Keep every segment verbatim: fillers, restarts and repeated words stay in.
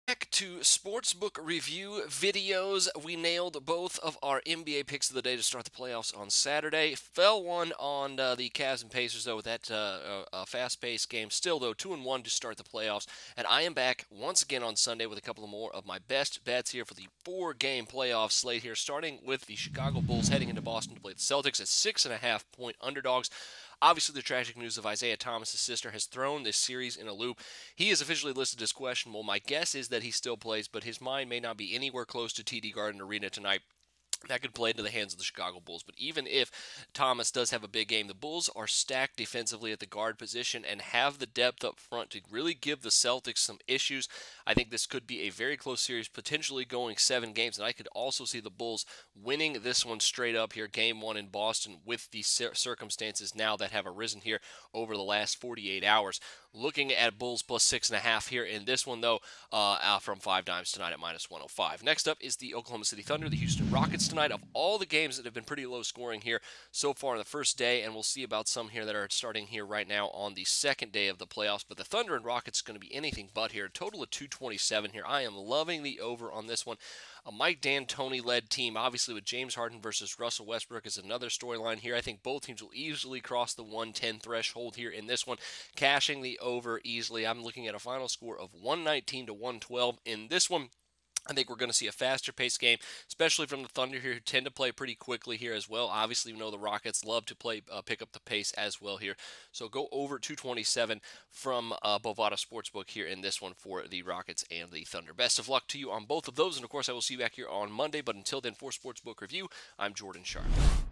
Back to Sportsbook review videos. We nailed both of our N B A picks of the day to start the playoffs on Saturday. Fell one on uh, the Cavs and Pacers, though, with that uh, uh, fast-paced game. Still, though, two and one to start the playoffs. And I am back once again on Sunday with a couple of more of my best bets here for the four-game playoff slate here, starting with the Chicago Bulls heading into Boston to play the Celtics as six-and-a-half-point underdogs. Obviously, the tragic news of Isaiah Thomas' sister has thrown this series in a loop. He is officially listed as questionable. My guess is that he still plays, but his mind may not be anywhere close to T D Garden Arena tonight. That could play into the hands of the Chicago Bulls. But even if Thomas does have a big game, the Bulls are stacked defensively at the guard position and have the depth up front to really give the Celtics some issues. I think this could be a very close series, potentially going seven games. And I could also see the Bulls winning this one straight up here, game one in Boston, with the circumstances now that have arisen here over the last forty-eight hours. Looking at Bulls plus six and a half here in this one, though, uh, from five dimes tonight at minus one oh five. Next up is the Oklahoma City Thunder, the Houston Rockets tonight. Of all the games that have been pretty low scoring here so far in the first day, and we'll see about some here that are starting here right now on the second day of the playoffs. But the Thunder and Rockets are going to be anything but here. A total of two twenty-seven here. I am loving the over on this one. A Mike D'Antoni-led team, obviously with James Harden versus Russell Westbrook is another storyline here. I think both teams will easily cross the one ten threshold here in this one, cashing the over easily. I'm looking at a final score of one nineteen to one twelve in this one. I think we're going to see a faster paced game, especially from the Thunder here, who tend to play pretty quickly here as well. Obviously, we know the Rockets love to play, uh, pick up the pace as well here. So go over two twenty-seven from uh, Bovada Sportsbook here in this one for the Rockets and the Thunder. Best of luck to you on both of those, and of course, I will see you back here on Monday. But until then, for Sportsbook Review, I'm Jordan Sharp.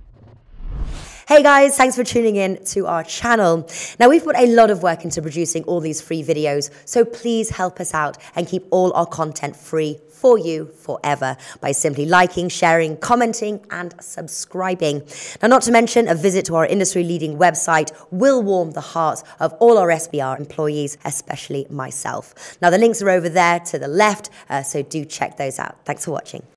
Hey guys, thanks for tuning in to our channel. Now, we've put a lot of work into producing all these free videos, so please help us out and keep all our content free for you forever by simply liking, sharing, commenting, and subscribing. Now, not to mention, a visit to our industry-leading website will warm the hearts of all our S B R employees, especially myself. Now, the links are over there to the left, uh, so do check those out. Thanks for watching.